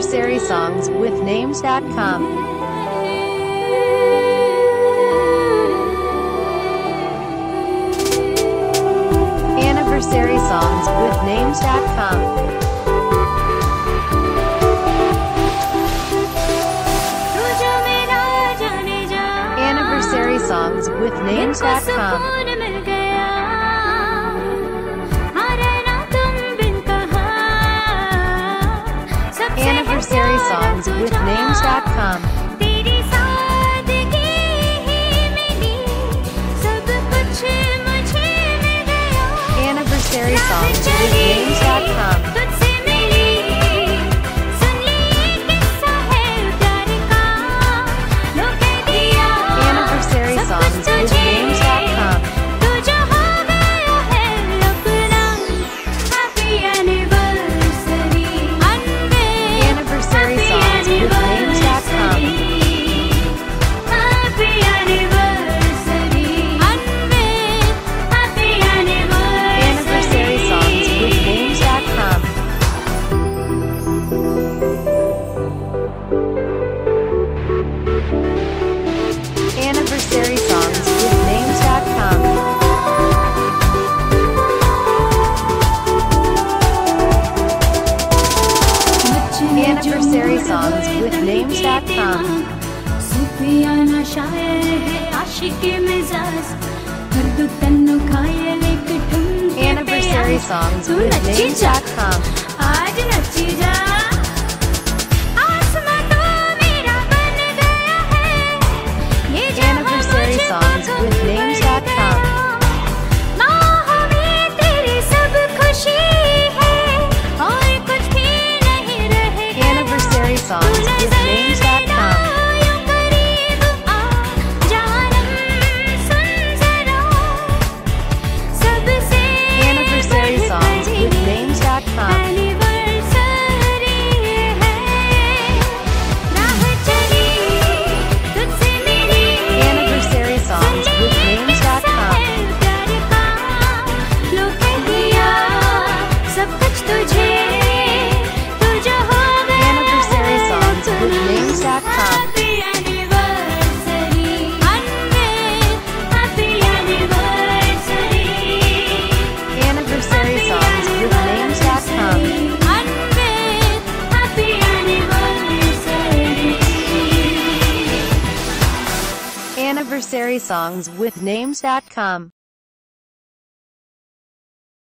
Anniversary songs with names.com. Anniversary songs with names.com. Anniversary songs with names.com. Anniversary songs with names.com. Anniversary songs with names.com. Anniversary songs with names.com. Anniversary songs with names.com. Anniversary songs with names.com. Anniversary songs with names.com. Anniversary songs with names.com. Anniversary songs with names.com. Anniversary songs with names.com. Anniversary songs with names.com. Anniversary songs with names.com. Anniversary songs with names.com. Anniversary songs with names.com. Anniversary songs with names.com. Anniversary songs with names.com.